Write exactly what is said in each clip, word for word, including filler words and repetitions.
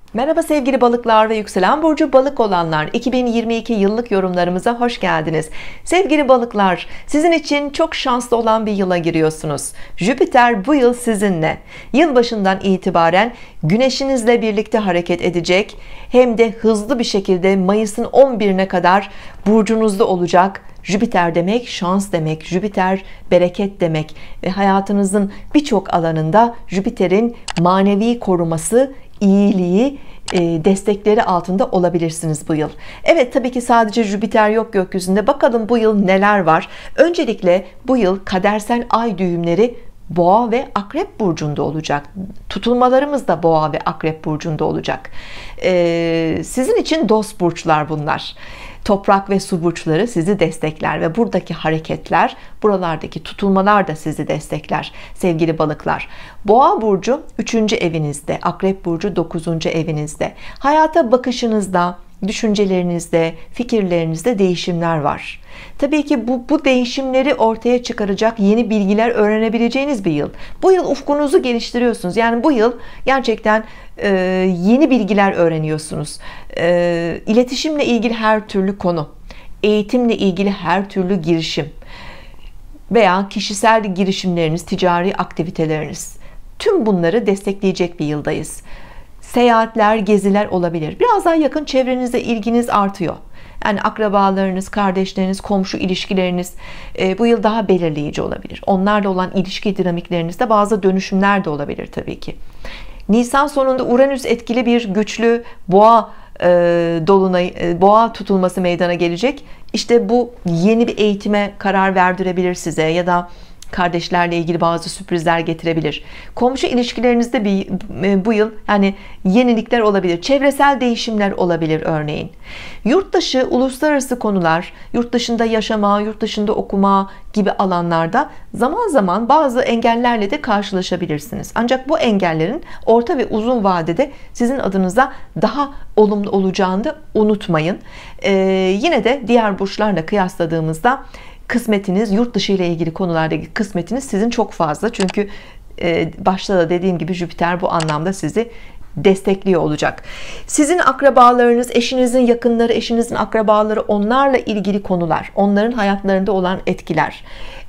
Merhaba sevgili balıklar ve yükselen burcu balık olanlar, iki bin yirmi iki yıllık yorumlarımıza hoş geldiniz. Sevgili balıklar, sizin için çok şanslı olan bir yıla giriyorsunuz. Jüpiter bu yıl sizinle. Yılbaşından itibaren güneşinizle birlikte hareket edecek. Hem de hızlı bir şekilde Mayıs'ın on birine kadar burcunuzda olacak. Jüpiter demek şans demek, Jüpiter bereket demek ve hayatınızın birçok alanında Jüpiter'in manevi koruması, iyiliği, destekleri altında olabilirsiniz bu yıl. Evet, tabii ki sadece Jüpiter yok gökyüzünde. Bakalım bu yıl neler var. Öncelikle bu yıl kadersel ay düğümleri Boğa ve Akrep burcunda olacak. Tutulmalarımız da Boğa ve Akrep burcunda olacak. Ee, sizin için dost burçlar bunlar. Toprak ve su burçları sizi destekler ve buradaki hareketler, buralardaki tutulmalar da sizi destekler sevgili balıklar. Boğa burcu üçüncü evinizde, Akrep burcu dokuzuncu evinizde. Hayata bakışınızda, düşüncelerinizde, fikirlerinizde değişimler var. Tabii ki bu, bu değişimleri ortaya çıkaracak yeni bilgiler öğrenebileceğiniz bir yıl. Bu yıl ufkunuzu geliştiriyorsunuz. Yani bu yıl gerçekten e, yeni bilgiler öğreniyorsunuz. E, iletişimle ilgili her türlü konu, eğitimle ilgili her türlü girişim veya kişisel girişimleriniz, ticari aktiviteleriniz, tüm bunları destekleyecek bir yıldayız. Seyahatler, geziler olabilir. Biraz daha yakın çevrenizde ilginiz artıyor. Yani akrabalarınız, kardeşleriniz, komşu ilişkileriniz e, bu yıl daha belirleyici olabilir. Onlarla olan ilişki dinamiklerinizde bazı dönüşümler de olabilir tabii ki. Nisan sonunda Uranüs etkili bir güçlü boğa e, dolunay, e, boğa tutulması meydana gelecek. İşte bu yeni bir eğitime karar verdirebilir size ya da kardeşlerle ilgili bazı sürprizler getirebilir. Komşu ilişkilerinizde bir, bu yıl yani yenilikler olabilir. Çevresel değişimler olabilir örneğin. Yurt dışı, uluslararası konular, yurt dışında yaşama, yurt dışında okuma gibi alanlarda zaman zaman bazı engellerle de karşılaşabilirsiniz. Ancak bu engellerin orta ve uzun vadede sizin adınıza daha olumlu olacağını da unutmayın. Ee, yine de diğer burçlarla kıyasladığımızda kısmetiniz, yurt dışı ile ilgili konulardaki kısmetiniz sizin çok fazla. Çünkü başta da dediğim gibi Jüpiter bu anlamda sizi destekliyor olacak. Sizin akrabalarınız, eşinizin yakınları, eşinizin akrabaları, onlarla ilgili konular, onların hayatlarında olan etkiler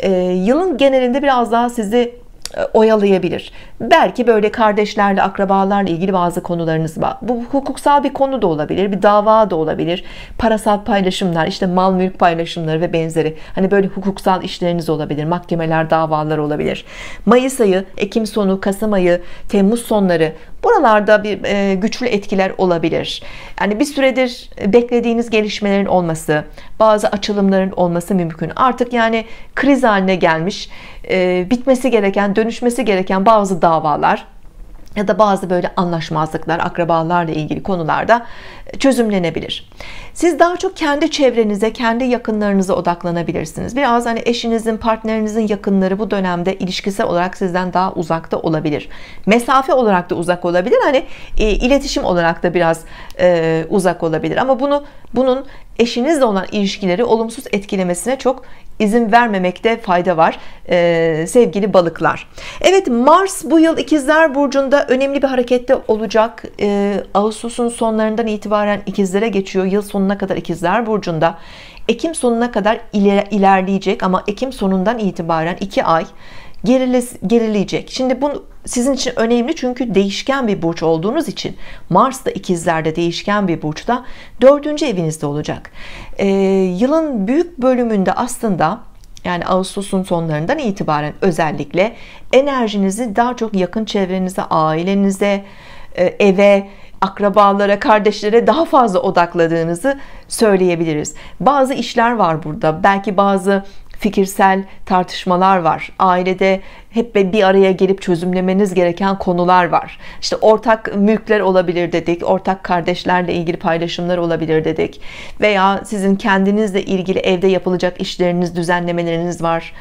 yılın genelinde biraz daha sizi oyalayabilir. Belki böyle kardeşlerle, akrabalarla ilgili bazı konularınız var. Bu hukuksal bir konu da olabilir, bir dava da olabilir. Parasal paylaşımlar, işte mal mülk paylaşımları ve benzeri. Hani böyle hukuksal işleriniz olabilir. Mahkemeler, davalar olabilir. Mayıs ayı, Ekim sonu, Kasım ayı, Temmuz sonları buralarda bir e, güçlü etkiler olabilir. Yani bir süredir beklediğiniz gelişmelerin olması, bazı açılımların olması mümkün. Artık yani kriz haline gelmiş, e, bitmesi gereken, dönüşmesi gereken bazı davalar ya da bazı böyle anlaşmazlıklar akrabalarla ilgili konularda çözümlenebilir. Siz daha çok kendi çevrenize, kendi yakınlarınıza odaklanabilirsiniz. Biraz hani eşinizin, partnerinizin yakınları bu dönemde ilişkisel olarak sizden daha uzakta olabilir. Mesafe olarak da uzak olabilir. Hani e, iletişim olarak da biraz e, uzak olabilir. Ama bunu bunun eşinizle olan ilişkileri olumsuz etkilemesine çok izin vermemekte fayda var ee, sevgili balıklar. Evet, Mars bu yıl İkizler burcunda önemli bir harekette olacak. ee, Ağustos'un sonlarından itibaren İkizlere geçiyor. Yıl sonuna kadar İkizler burcunda, Ekim sonuna kadar iler, ilerleyecek ama Ekim sonundan itibaren iki ay gerile, gerileyecek. Şimdi bu sizin için önemli çünkü değişken bir burç olduğunuz için. Mars da İkizler'de değişken bir burçta, dördüncü evinizde olacak. Ee, yılın büyük bölümünde aslında, yani Ağustos'un sonlarından itibaren özellikle enerjinizi daha çok yakın çevrenize, ailenize, eve, akrabalara, kardeşlere daha fazla odakladığınızı söyleyebiliriz. Bazı işler var burada. Belki bazı fikirsel tartışmalar var. Ailede hep bir araya gelip çözümlemeniz gereken konular var. İşte ortak mülkler olabilir dedik. Ortak kardeşlerle ilgili paylaşımlar olabilir dedik. Veya sizin kendinizle ilgili evde yapılacak işleriniz, düzenlemeleriniz var.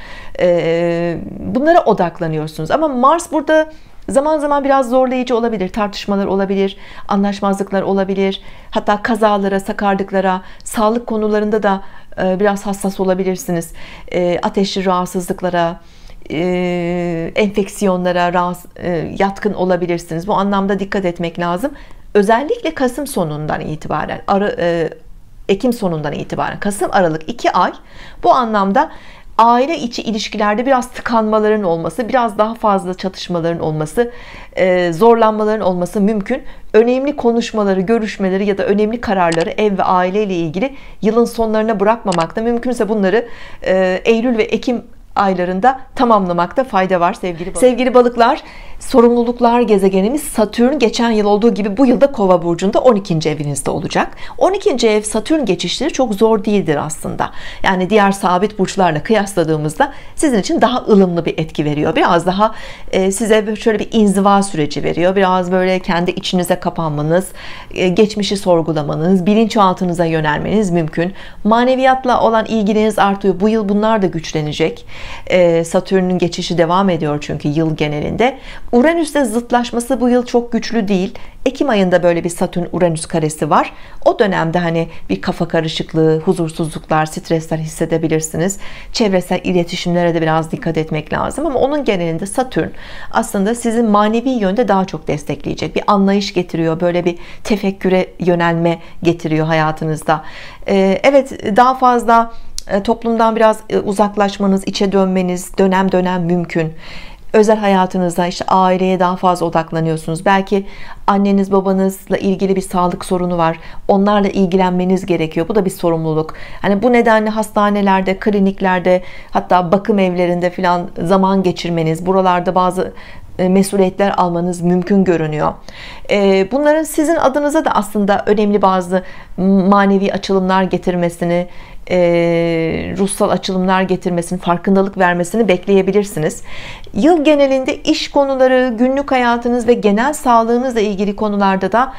Bunlara odaklanıyorsunuz. Ama Mars burada zaman zaman biraz zorlayıcı olabilir. Tartışmalar olabilir, anlaşmazlıklar olabilir. Hatta kazalara, sakarlıklara, sağlık konularında da biraz hassas olabilirsiniz. Ateşli rahatsızlıklara, enfeksiyonlara yatkın olabilirsiniz. Bu anlamda dikkat etmek lazım. Özellikle Kasım sonundan itibaren, Arı, e, Ekim sonundan itibaren, Kasım Aralık iki ay bu anlamda aile içi ilişkilerde biraz tıkanmaların olması, biraz daha fazla çatışmaların olması, zorlanmaların olması mümkün. Önemli konuşmaları, görüşmeleri ya da önemli kararları ev ve aile ile ilgili yılın sonlarına bırakmamakta, mümkünse bunları Eylül ve Ekim aylarında tamamlamakta fayda var sevgili balıklar. Sevgili balıklar, sorumluluklar gezegenimiz Satürn geçen yıl olduğu gibi bu yılda Kova burcunda on ikinci evinizde olacak. on ikinci ev Satürn geçişleri çok zor değildir aslında. Yani diğer sabit burçlarla kıyasladığımızda sizin için daha ılımlı bir etki veriyor. Biraz daha e, size şöyle bir inziva süreci veriyor. Biraz böyle kendi içinize kapanmanız, e, geçmişi sorgulamanız, bilinçaltınıza yönelmeniz mümkün. Maneviyatla olan ilginiz artıyor. Bu yıl bunlar da güçlenecek. E, Satürn'ün geçişi devam ediyor çünkü yıl genelinde. Uranüs'te zıtlaşması bu yıl çok güçlü değil. Ekim ayında böyle bir Satürn Uranüs karesi var. O dönemde hani bir kafa karışıklığı, huzursuzluklar, stresler hissedebilirsiniz. Çevresel iletişimlere de biraz dikkat etmek lazım ama onun genelinde Satürn aslında sizin manevi yönde daha çok destekleyecek. Bir anlayış getiriyor, böyle bir tefekküre yönelme getiriyor hayatınızda. Ee, evet, daha fazla toplumdan biraz uzaklaşmanız, içe dönmeniz dönem dönem mümkün. Özel hayatınızda işte aileye daha fazla odaklanıyorsunuz. Belki anneniz babanızla ilgili bir sağlık sorunu var. Onlarla ilgilenmeniz gerekiyor. Bu da bir sorumluluk. Hani bu nedenle hastanelerde, kliniklerde, hatta bakım evlerinde filan zaman geçirmeniz, buralarda bazı mesuliyetler almanız mümkün görünüyor. Bunların sizin adınıza da aslında önemli bazı manevi açılımlar getirmesini, ruhsal açılımlar getirmesini, farkındalık vermesini bekleyebilirsiniz. Yıl genelinde iş konuları, günlük hayatınız ve genel sağlığınızla ilgili konularda da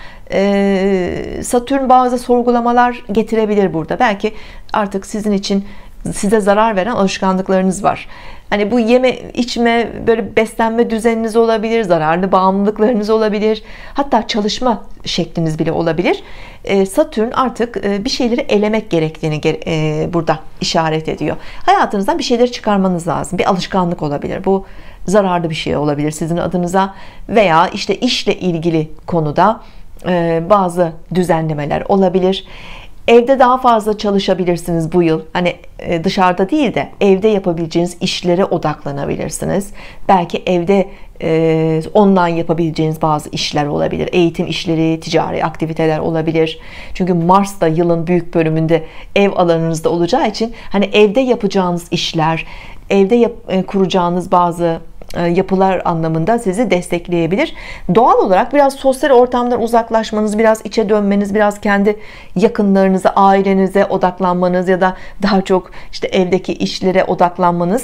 Satürn bazı sorgulamalar getirebilir burada. Belki artık sizin için size zarar veren alışkanlıklarınız var. Hani bu yeme içme, böyle beslenme düzeniniz olabilir, zararlı bağımlılıklarınız olabilir, hatta çalışma şekliniz bile olabilir. Satürn artık bir şeyleri elemek gerektiğini burada işaret ediyor. Hayatınızdan bir şeyleri çıkarmanız lazım. Bir alışkanlık olabilir. Bu zararlı bir şey olabilir sizin adınıza veya işte işle ilgili konuda bazı düzenlemeler olabilir. Evde daha fazla çalışabilirsiniz bu yıl. Hani dışarıda değil de evde yapabileceğiniz işlere odaklanabilirsiniz. Belki evde e, online yapabileceğiniz bazı işler olabilir. Eğitim işleri, ticari aktiviteler olabilir. Çünkü Mars da yılın büyük bölümünde ev alanınızda olacağı için hani evde yapacağınız işler, evde yap, kuracağınız bazı yapılar anlamında sizi destekleyebilir. Doğal olarak biraz sosyal ortamdan uzaklaşmanız, biraz içe dönmeniz, biraz kendi yakınlarınıza, ailenize odaklanmanız ya da daha çok işte evdeki işlere odaklanmanız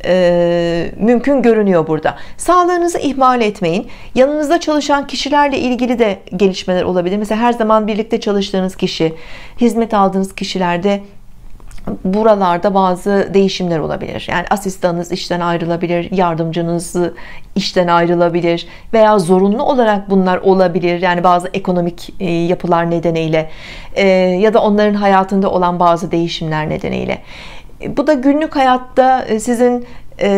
e, mümkün görünüyor burada. Sağlığınızı ihmal etmeyin. Yanınızda çalışan kişilerle ilgili de gelişmeler olabilir. Mesela her zaman birlikte çalıştığınız kişi, hizmet aldığınız kişilerde buralarda bazı değişimler olabilir. Yani asistanınız işten ayrılabilir, yardımcınız işten ayrılabilir veya zorunlu olarak bunlar olabilir. Yani bazı ekonomik yapılar nedeniyle ya da onların hayatında olan bazı değişimler nedeniyle. Bu da günlük hayatta sizin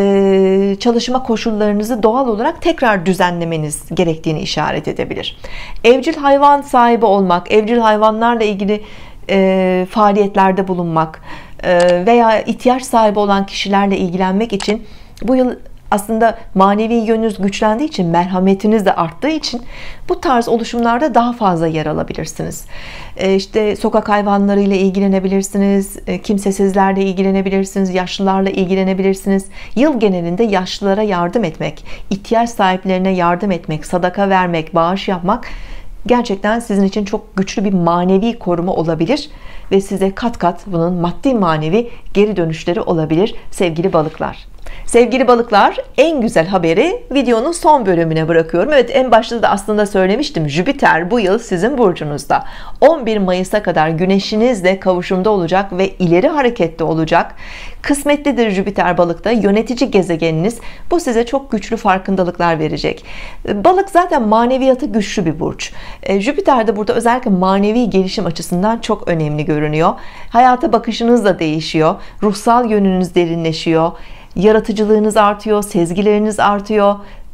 çalışma koşullarınızı doğal olarak tekrar düzenlemeniz gerektiğini işaret edebilir. Evcil hayvan sahibi olmak, evcil hayvanlarla ilgili E, faaliyetlerde bulunmak e, veya ihtiyaç sahibi olan kişilerle ilgilenmek için bu yıl aslında manevi yönünüz güçlendiği için, merhametiniz de arttığı için bu tarz oluşumlarda daha fazla yer alabilirsiniz. E, işte sokak hayvanlarıyla ilgilenebilirsiniz, e, kimsesizlerle ilgilenebilirsiniz, yaşlılarla ilgilenebilirsiniz. Yıl genelinde yaşlılara yardım etmek, ihtiyaç sahiplerine yardım etmek, sadaka vermek, bağış yapmak gerçekten sizin için çok güçlü bir manevi koruma olabilir ve size kat kat bunun maddi manevi geri dönüşleri olabilir sevgili balıklar. Sevgili balıklar, en güzel haberi videonun son bölümüne bırakıyorum. Evet, en başta da aslında söylemiştim. Jüpiter bu yıl sizin burcunuzda. on bir Mayıs'a kadar güneşinizle kavuşumda olacak ve ileri harekette olacak. Kısmetlidir Jüpiter balıkta, yönetici gezegeniniz. Bu size çok güçlü farkındalıklar verecek. Balık zaten maneviyatı güçlü bir burç. Jüpiter de burada özellikle manevi gelişim açısından çok önemli görünüyor. Hayata bakışınız da değişiyor. Ruhsal yönünüz derinleşiyor. Yaratıcılığınız artıyor, sezgileriniz artıyor.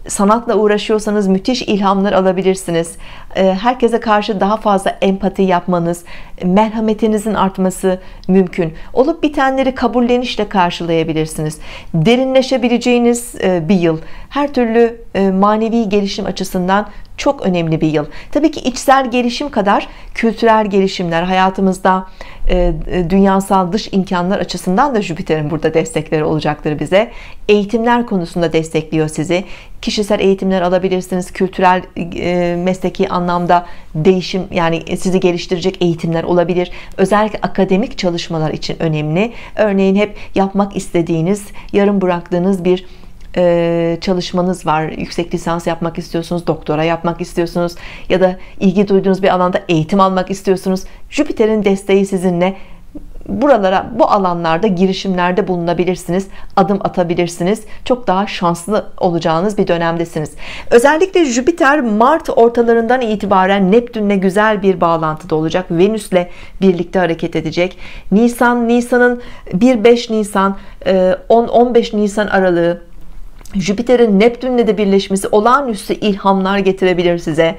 sanatla uğraşıyorsanız müthiş ilhamlar alabilirsiniz. Herkese karşı daha fazla empati yapmanız, merhametinizin artması mümkün. Olup bitenleri kabullenişle karşılayabilirsiniz. Derinleşebileceğiniz bir yıl. Her türlü manevi gelişim açısından çok önemli bir yıl. Tabii ki içsel gelişim kadar kültürel gelişimler, hayatımızda dünyasal dış imkanlar açısından da Jüpiter'in burada destekleri olacaktır bize. Eğitimler konusunda destekliyor sizi. Kişisel eğitimler alabilirsiniz. Kültürel, mesleki anlamda değişim, yani sizi geliştirecek eğitimler olabilir. Özellikle akademik çalışmalar için önemli. Örneğin hep yapmak istediğiniz, yarım bıraktığınız bir çalışmanız var, yüksek lisans yapmak istiyorsunuz, doktora yapmak istiyorsunuz ya da ilgi duyduğunuz bir alanda eğitim almak istiyorsunuz. Jüpiter'in desteği sizinle. Buralara, bu alanlarda girişimlerde bulunabilirsiniz, adım atabilirsiniz. Çok daha şanslı olacağınız bir dönemdesiniz. Özellikle Jüpiter Mart ortalarından itibaren Neptünle güzel bir bağlantıda olacak. Venüs'le birlikte hareket edecek. Nisan, Nisan'ın bir beş Nisan, on on beş Nisan aralığı Jüpiter'in Neptün'le de birleşmesi olağanüstü ilhamlar getirebilir size.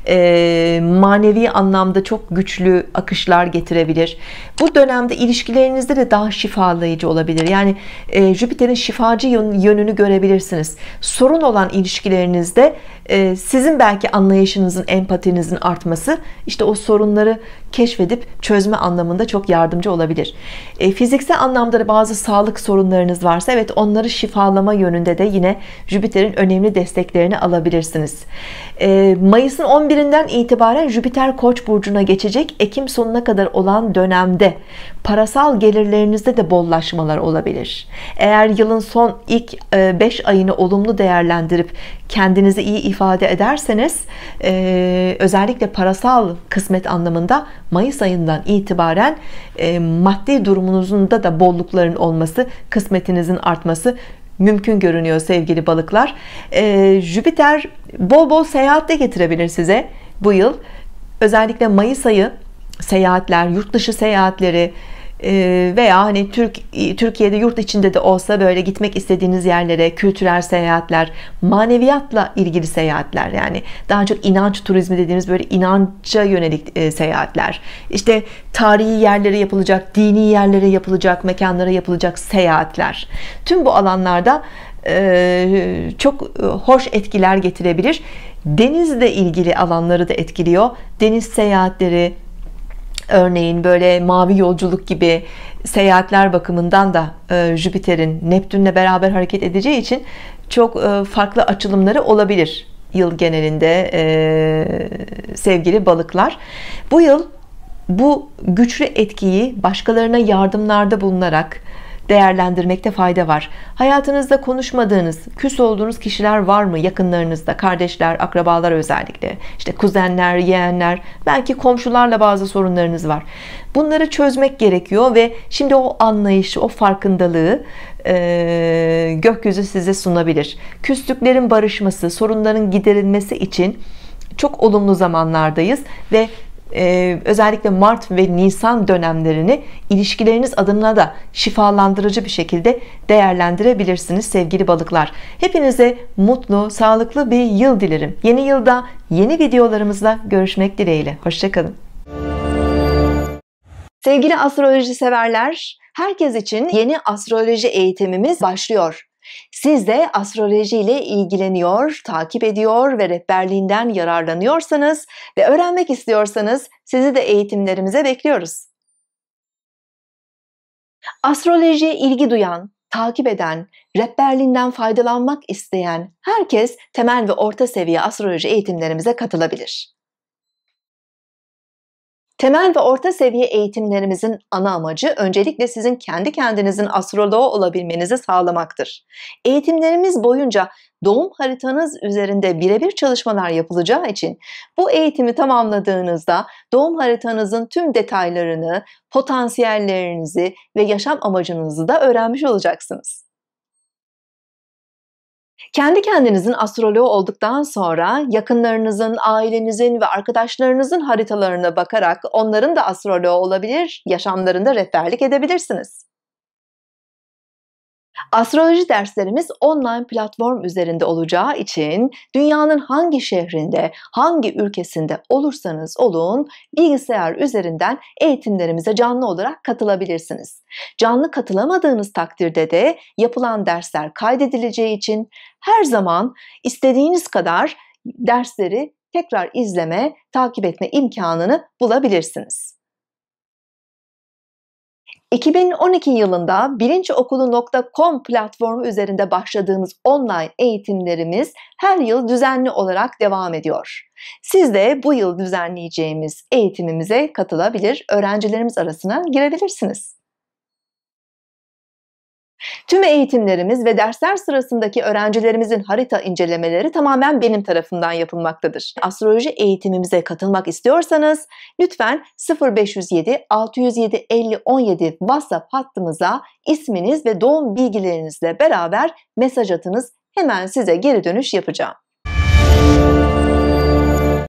E, manevi anlamda çok güçlü akışlar getirebilir. Bu dönemde ilişkilerinizde de daha şifalayıcı olabilir. Yani e, Jüpiter'in şifacı yönünü görebilirsiniz. Sorun olan ilişkilerinizde e, sizin belki anlayışınızın, empatinizin artması, işte o sorunları keşfedip çözme anlamında çok yardımcı olabilir. E, fiziksel anlamda da bazı sağlık sorunlarınız varsa, evet, onları şifalama yönünde de yine Jüpiter'in önemli desteklerini alabilirsiniz. E, Mayıs'ın on birinden itibaren Jüpiter Koç burcuna geçecek. Ekim sonuna kadar olan dönemde parasal gelirlerinizde de bollaşmalar olabilir. Eğer yılın son ilk beş ayını olumlu değerlendirip kendinizi iyi ifade ederseniz, e, özellikle parasal kısmet anlamında Mayıs ayından itibaren e, maddi durumunuzun da bollukların olması, kısmetinizin artması mümkün görünüyor sevgili balıklar. e, Jüpiter bol bol seyahat de getirebilir size bu yıl. Özellikle Mayıs ayı seyahatler, yurt dışı seyahatleri veya hani Türk Türkiye'de yurt içinde de olsa böyle gitmek istediğiniz yerlere, kültürel seyahatler, maneviyatla ilgili seyahatler, yani daha çok inanç turizmi dediğimiz böyle inanca yönelik seyahatler, işte tarihi yerlere yapılacak, dini yerlere yapılacak, mekanlara yapılacak seyahatler, tüm bu alanlarda çok hoş etkiler getirebilir. Denizle ilgili alanları da etkiliyor. Deniz seyahatleri, örneğin böyle mavi yolculuk gibi seyahatler bakımından da e, Jüpiter'in Neptün'le beraber hareket edeceği için çok e, farklı açılımları olabilir yıl genelinde e, sevgili balıklar. Bu yıl bu güçlü etkiyi başkalarına yardımlarda bulunarak değerlendirmekte fayda var. Hayatınızda konuşmadığınız, küs olduğunuz kişiler var mı? Yakınlarınızda, kardeşler, akrabalar, özellikle işte kuzenler, yeğenler, belki komşularla bazı sorunlarınız var. Bunları çözmek gerekiyor ve şimdi o anlayışı, o farkındalığı e, gökyüzü size sunabilir. Küslüklerin barışması, sorunların giderilmesi için çok olumlu zamanlardayız ve Ee, özellikle Mart ve Nisan dönemlerini ilişkileriniz adına da şifalandırıcı bir şekilde değerlendirebilirsiniz sevgili balıklar. Hepinize mutlu, sağlıklı bir yıl dilerim. Yeni yılda yeni videolarımızla görüşmek dileğiyle. Hoşça kalın. Sevgili astroloji severler, herkes için yeni astroloji eğitimimiz başlıyor. Siz de astroloji ile ilgileniyor, takip ediyor ve rehberliğinden yararlanıyorsanız ve öğrenmek istiyorsanız sizi de eğitimlerimize bekliyoruz. Astrolojiye ilgi duyan, takip eden, rehberliğinden faydalanmak isteyen herkes temel ve orta seviye astroloji eğitimlerimize katılabilir. Temel ve orta seviye eğitimlerimizin ana amacı öncelikle sizin kendi kendinizin astroloğu olabilmenizi sağlamaktır. Eğitimlerimiz boyunca doğum haritanız üzerinde birebir çalışmalar yapılacağı için bu eğitimi tamamladığınızda doğum haritanızın tüm detaylarını, potansiyellerinizi ve yaşam amacınızı da öğrenmiş olacaksınız. Kendi kendinizin astroloğu olduktan sonra yakınlarınızın, ailenizin ve arkadaşlarınızın haritalarına bakarak onların da astroloğu olabilir, yaşamlarında rehberlik edebilirsiniz. Astroloji derslerimiz online platform üzerinde olacağı için dünyanın hangi şehrinde, hangi ülkesinde olursanız olun bilgisayar üzerinden eğitimlerimize canlı olarak katılabilirsiniz. Canlı katılamadığınız takdirde de yapılan dersler kaydedileceği için her zaman istediğiniz kadar dersleri tekrar izleme, takip etme imkanını bulabilirsiniz. iki bin on iki yılında bilinçokulu nokta com platformu üzerinde başladığımız online eğitimlerimiz her yıl düzenli olarak devam ediyor. Siz de bu yıl düzenleyeceğimiz eğitimimize katılabilir, öğrencilerimiz arasına girebilirsiniz. Tüm eğitimlerimiz ve dersler sırasındaki öğrencilerimizin harita incelemeleri tamamen benim tarafımdan yapılmaktadır. Astroloji eğitimimize katılmak istiyorsanız lütfen sıfır beş yüz yedi altı yüz yedi elli on yedi WhatsApp hattımıza isminiz ve doğum bilgilerinizle beraber mesaj atınız. Hemen size geri dönüş yapacağım.